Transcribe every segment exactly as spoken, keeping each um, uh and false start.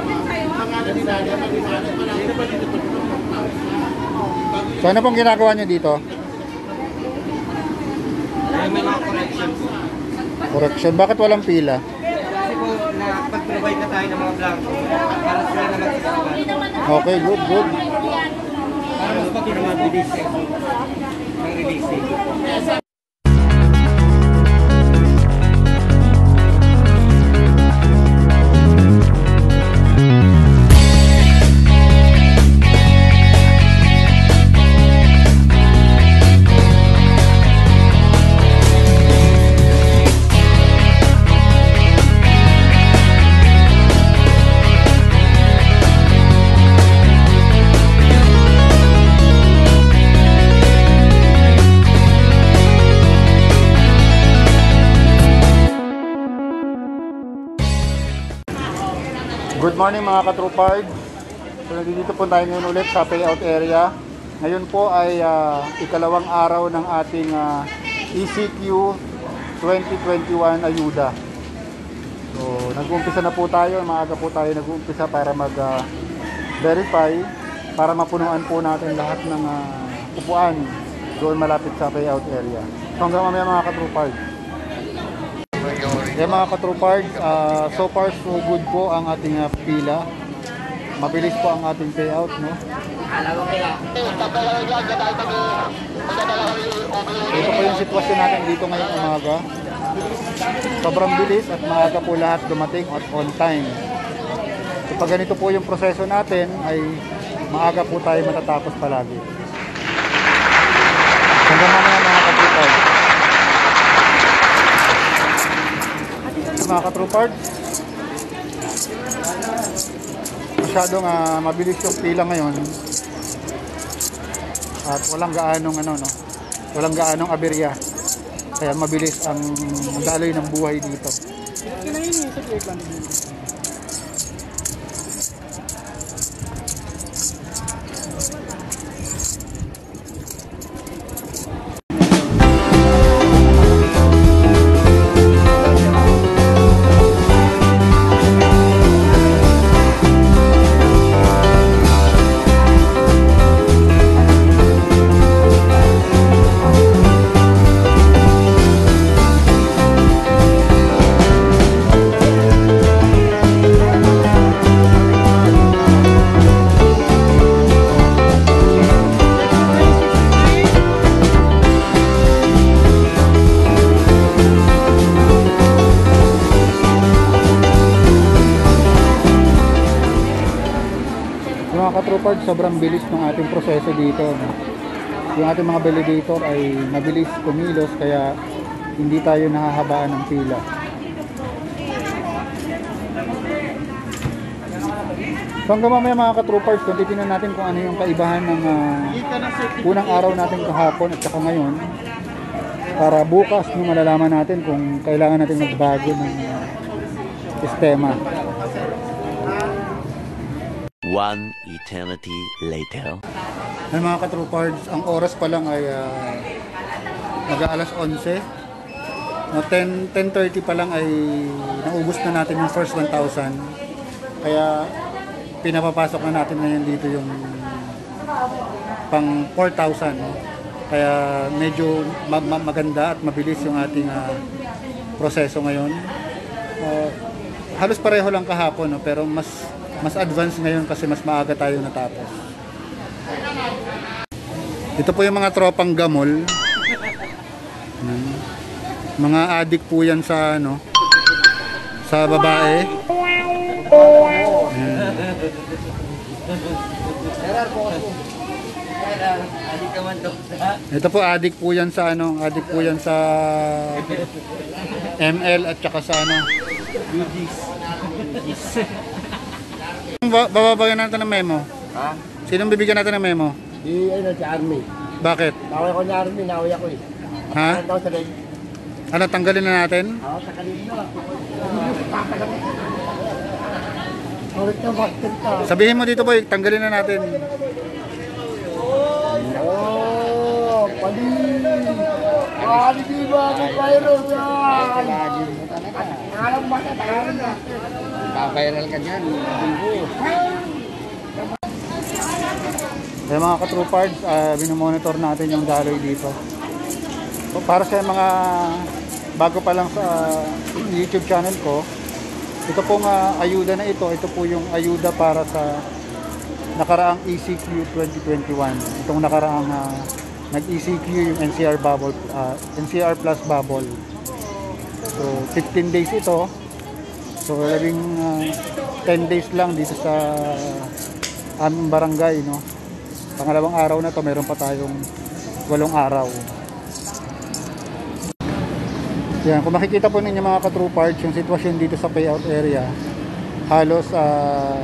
So ano pong ginagawa nyo dito? May mga correction po. Correction? Bakit walang pila? Kasi po, pag-provide na tayo ng mga blanco para sila na magsisipan. Okay, good, good. Para mas pati na mag-release ng releasing. Good morning mga katrupard. So nandito po tayo ngayon ulit sa payout area. Ngayon po ay uh, ikalawang araw ng ating uh, E C Q twenty twenty-one ayuda. So nag-uumpisa na po tayo, maaga po tayo nag-uumpisa para mag-verify, uh, para mapunuan po natin lahat ng uh, upuan doon malapit sa payout area. So hanggang mamaya mga katrupard. Eh mga katrupard, uh, so far so good po ang ating uh, pila. Mabilis po ang ating payout, no? Ito po yung sitwasyon natin dito ngayong umaga. Sobrang bilis at maaga po lahat dumating at on time. So pag ganito po yung proseso natin, ay maaga po tayo matatapos palagi. Hanggang mamaya mga katrupard. Mga katrupard, masyadong uh, mabilis yung pila ngayon at walang gaanong ano no, walang gaanong aberya, kaya mabilis ang daloy ng buhay dito. Katrupard, sobrang bilis ng ating proseso dito. Yung ating mga validator ay mabilis kumilos, kaya hindi tayo nahahabaan ng pila. So hanggang mamaya mga katroopers, kung titignan natin kung ano yung kaibahan ng uh, unang araw natin kahapon at saka ngayon, para bukas nung malalaman natin kung kailangan natin magbago ng uh, sistema. One eternity later. Ay mga katroopards, ang oras pa lang ay uh, mag-aalas onse. No, ten thirty pa lang ay naubos na natin yung first one thousand. Kaya pinapapasok na natin ngayon dito yung pang four thousand. No? Kaya medyo ma ma maganda at mabilis yung ating uh, proseso ngayon. Uh, halos pareho lang kahapon, no? Pero mas mas advanced ngayon kasi mas maaga tayo natapos. Ito po yung mga tropang gamol. Hmm. Mga adik po yan sa ano, sa babae. Hmm. Ito po adik po yan sa ano, adik po yan sa M L at saka sa ano, U Gs. Bababagyan natin ng memo. Ha? Sinong bibigyan natin ng memo? Di, ano, si Army. Bakit? Naway ko ni Army, naway ako eh. Ha? Ano daw sa leg? Ano, tanggalin na natin? Oo, sa kanina. Ulit na basket ka. Sabihin mo dito boy, tanggalin na natin. Oh, pali. Pali di ba ako virus yan? Alam ba ka tayo na? Makaviral ka dyan. Bumbu. Kaya mga ka-Trupards, uh, binomonitor natin yung daloy dito. So, para sa mga bago pa lang sa uh, YouTube channel ko, ito pong uh, ayuda na ito, ito po yung ayuda para sa nakaraang E C Q twenty twenty-one. Itong nakaraang uh, nag-E C Q yung N C R bubble, uh, N C R plus bubble. So fifteen days ito. So labing uh, ten days lang dito sa aming barangay, no. Pangalawang araw na to, meron pa tayong walong araw. Yan, kung makikita po ninyo mga ka-Trupards, yung sitwasyon dito sa payout area, halos uh,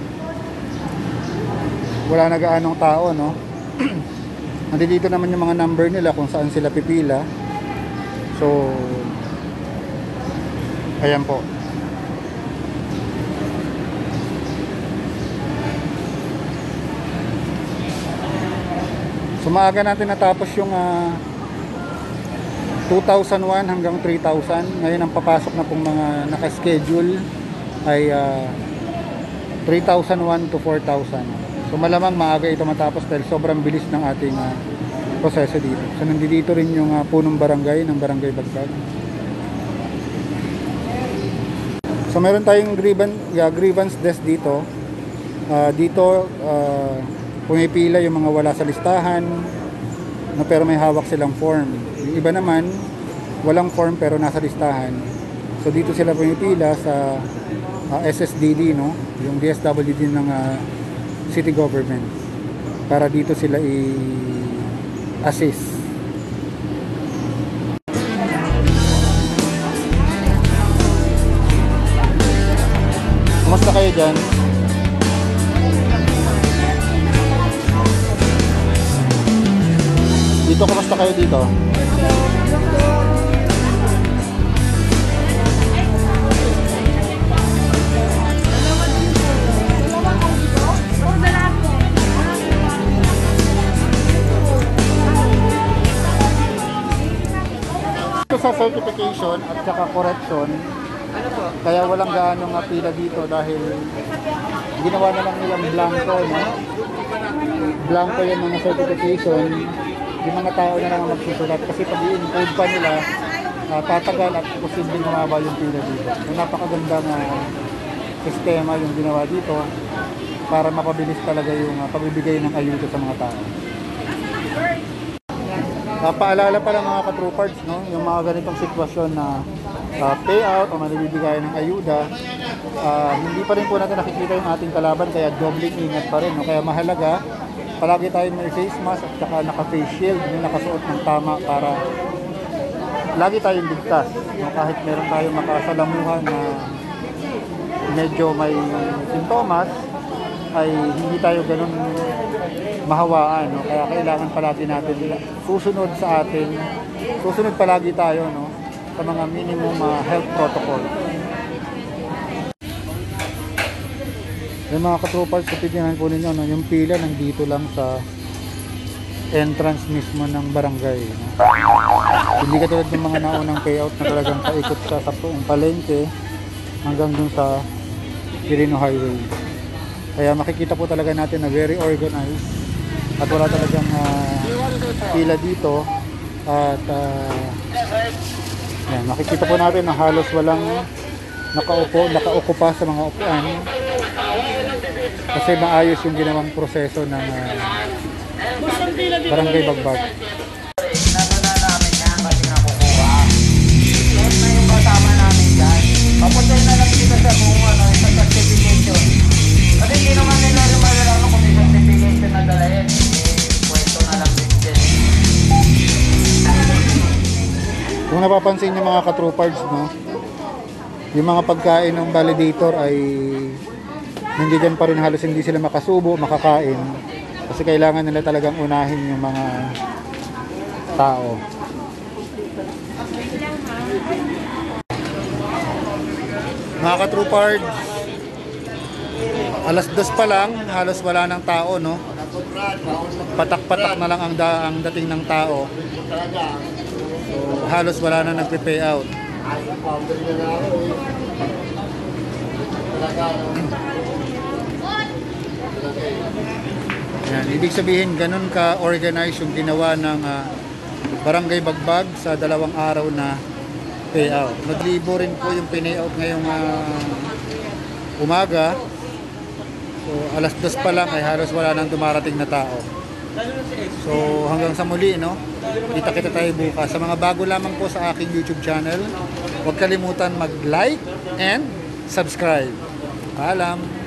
wala na gaanong tao, no. Nandito naman yung mga number nila kung saan sila pipila. So ayan po. So maaga natin natapos yung uh, two thousand one hanggang three thousand. Ngayon ang papasok na pong mga naka-schedule ay uh, three thousand one to four thousand. So malamang maaga ito matapos dahil sobrang bilis ng ating uh, proseso dito. So nandito rin yung uh, punong barangay ng Barangay Bagbag. So meron tayong grievance, uh, grievance desk dito. Uh, dito uh, pumipila yung mga wala sa listahan, no, pero may hawak silang form. Yung iba naman walang form pero nasa listahan. So dito sila pumipila sa uh, S S D D, no, yung D S W D ng uh, city government, para dito sila i-assist. Kumusta kayo dyan? Dito, kumusta kayo dito? Ito sa certification at saka correction, Ano po? kaya walang gaano nga pila dito dahil ginawa na lang nilang blanco, no? Blanco yung mga certification. Yung mga tao na lang magsusulat kasi pag i-encode pa nila, uh, tatagal at posibleng humaba yung pila dito. So napakagandang uh, sistema yung ginawa dito para mapabilis talaga yung uh, pagbibigay ng ayuda sa mga tao. Uh, paalala pala mga ka-Trupards, no, yung mga ganitong sitwasyon na uh, payout o manibibigay ng ayuda, uh, hindi pa rin po natin nakikita yung ating kalaban, kaya dobling ingat pa rin, no? Kaya mahalaga palagi tayong may face mask at saka naka-face shield, yung nakasuot ng tama para lagi tayong ligtas, no? Kahit meron tayong makasalamuhan na medyo may sintomas, ay hindi tayo ganun mahawaan, no? Kaya kailangan palagi natin susunod sa atin, susunod palagi tayo, no, sa mga minimum uh, health protocol. Yung mga ka-Trupards, kapigyan po ninyo, no, yung pila nandito lang sa entrance mismo ng barangay, no? Hindi katulad ng mga naunang payout na talagang paikot sa sa buong palengke hanggang dun sa Quirino Highway. Kaya makikita po talaga natin na very organized at wala talagang uh, pila dito at uh, yan, makikita po natin na halos walang nakaupo, nakaupo pa sa mga upuan kasi maayos yung ginawang proseso ng uh, Barangay Bagbag. Nasana namin yan kasi nakukuha. Lahat na yung kasama namin dyan. Papunta na lang dito sa kung ano, sa certification. Kasi hindi naman nila lumalala kung may certification na dalayan. Eh, pwesto na lang din dyan. Kung napapansin niyo mga ka-Trupards, no, yung mga pagkain ng validator ay hindi dyan pa rin, halos hindi sila makasubo, makakain kasi kailangan nila talagang unahin yung mga tao. Mga ka-Trupards, alas dos pa lang, halos wala ng tao, no? Patak-patak na lang ang, da ang dating ng tao. So, halos wala na nagpe-payout. Yan, ibig sabihin ganun ka organize yung ginawa ng ah, Barangay Bagbag sa dalawang araw na payout. Naglibo rin po yung pinayout ngayong ah, umaga. So alas dos pa lang ay halos wala nang dumarating na tao. So hanggang sa muli, no? Kita-kita tayo bukas. Sa mga bago lamang po sa aking YouTube channel, huwag kalimutan mag-like and subscribe. Paalam!